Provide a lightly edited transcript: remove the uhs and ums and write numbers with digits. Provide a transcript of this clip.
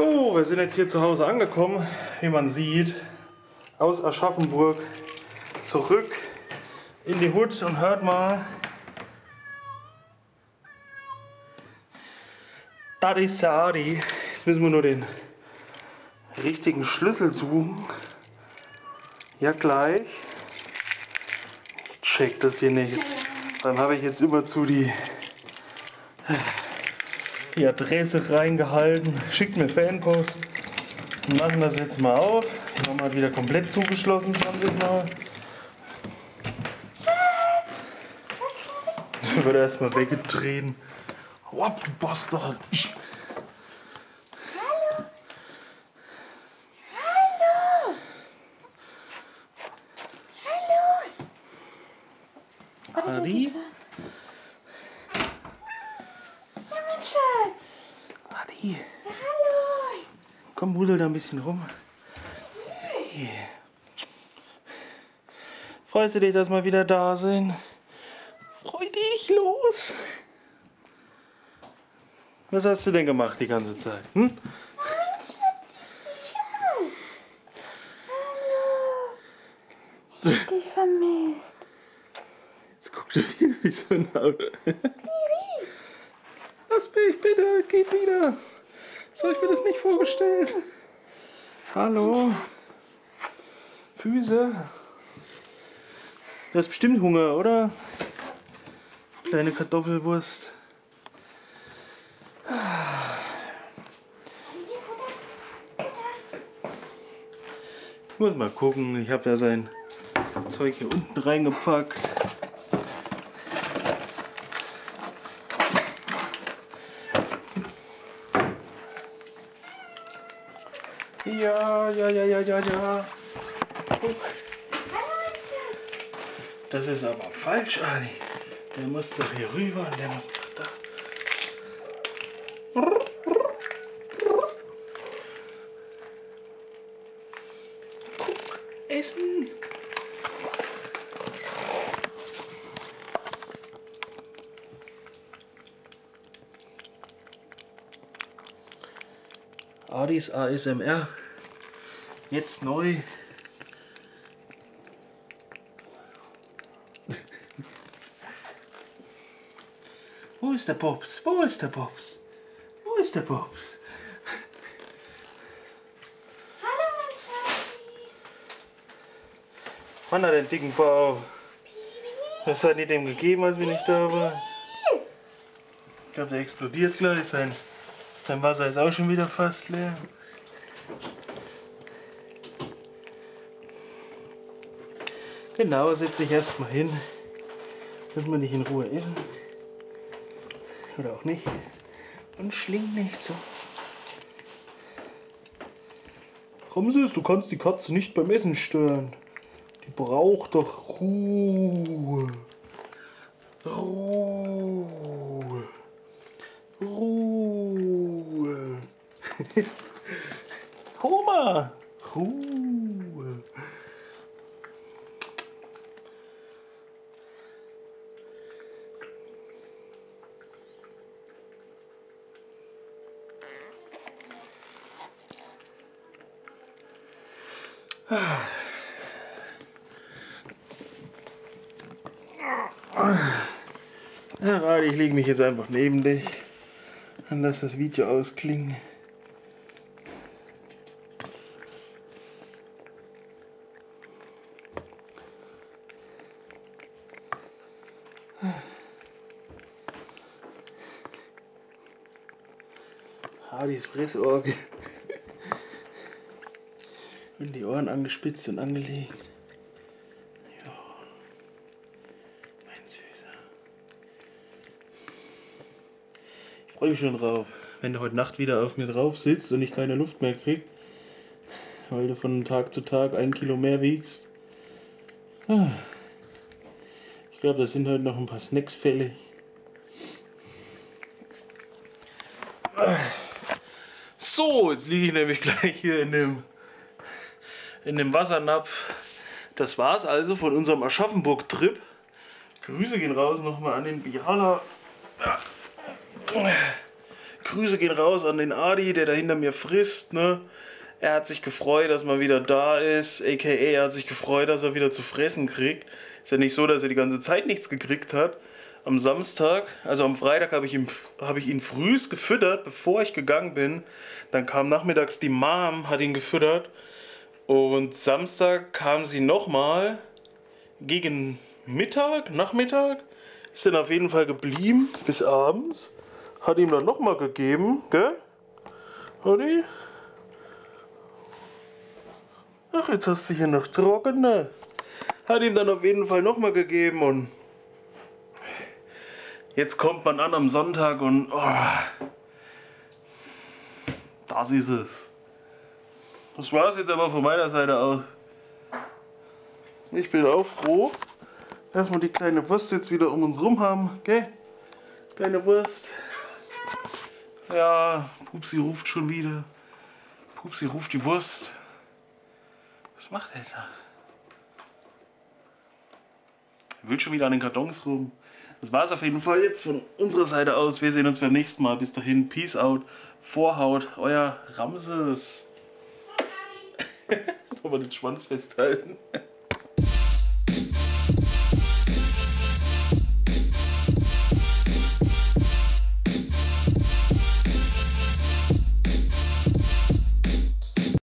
So, wir sind jetzt hier zu Hause angekommen, wie man sieht, aus Aschaffenburg zurück in die Hut und hört mal. Das ist der Adi. Jetzt müssen wir nur den richtigen Schlüssel suchen. Ja, gleich. Ich check das hier nicht. Dann habe ich jetzt immer zu die Adresse reingehalten. Schickt mir Fanpost. Wir machen das jetzt mal auf. Die haben wir wieder komplett zugeschlossen, 20 Mal. Dann wird erstmal weggetreten. Hopp, du Bastard. Hallo. Hallo. Hallo. Adi? Ja, mein Schatz. Adi? Ja, hallo. Komm, wusel da ein bisschen rum. Hey. Freust du dich, dass wir wieder da sind? Freu dich, los! Was hast du denn gemacht die ganze Zeit? Hm? Mein Schatz, ich auch. Hallo. Ich hab dich vermisst. Jetzt guck dir wieder wie so ein Auge. Lass mich bitte, geht wieder. So, ich mir das nicht vorgestellt. Hallo. Füße. Du hast bestimmt Hunger, oder? Kleine Kartoffelwurst. Ich muss mal gucken. Ich habe ja sein Zeug hier unten reingepackt. Ja. Guck. Das ist aber falsch, Ali. Der muss doch hier rüber und der muss doch da. Guck, essen. Adis ASMR. Jetzt neu. Wo ist der Pops? Wo ist der Pops? Wo ist der Pops? Hallo, mein Schatzi. Mann hat den dicken Bauch. Was hat die dem gegeben, als wir nicht da waren? Ich glaube, der explodiert gleich. Sein Wasser ist auch schon wieder fast leer. Genau, setze ich erstmal hin. Muss man nicht in Ruhe essen. Oder auch nicht. Und schling nicht so. Ramses, du kannst die Katze nicht beim Essen stören. Die braucht doch Ruhe. Ruhe. Ruhe. Homer. Ruhe. Ja, Radi, ich lege mich jetzt einfach neben dich und lass das Video ausklingen. Radis Fressorgel. Und die Ohren angespitzt und angelegt. Ja, mein Süßer. Ich freue mich schon drauf, wenn du heute Nacht wieder auf mir drauf sitzt und ich keine Luft mehr krieg, weil du von Tag zu Tag 1 Kilo mehr wiegst. Ich glaube, da sind heute noch ein paar Snacks fällig. So, jetzt liege ich nämlich gleich hier in dem Wassernapf. Das war's also von unserem Aschaffenburg-Trip. Grüße gehen raus nochmal an den Biala. Grüße gehen raus an den Adi, der da hinter mir frisst, ne? Er hat sich gefreut, dass man wieder da ist, aka er hat sich gefreut, dass er wieder zu fressen kriegt. Ist ja nicht so, dass er die ganze Zeit nichts gekriegt hat. Am Samstag, also am Freitag habe ich ihn frühst gefüttert, bevor ich gegangen bin. Dann kam nachmittags die Mom, hat ihn gefüttert. Und Samstag kam sie nochmal gegen Nachmittag. Ist dann auf jeden Fall geblieben bis abends. Hat ihm dann nochmal gegeben, gell? Adi? Ach, jetzt hast du hier noch trockene. Hat ihm dann auf jeden Fall nochmal gegeben und jetzt kommt man an am Sonntag und oh, das ist es. Das war es jetzt aber von meiner Seite aus. Ich bin auch froh, dass wir die kleine Wurst jetzt wieder um uns rum haben, gell? Kleine Wurst. Ja, Pupsi ruft schon wieder. Pupsi ruft die Wurst. Was macht er da? Er will schon wieder an den Kartons rum. Das war es auf jeden Fall jetzt von unserer Seite aus. Wir sehen uns beim nächsten Mal. Bis dahin, Peace out, Vorhaut, euer Ramses. Nochmal den Schwanz festhalten.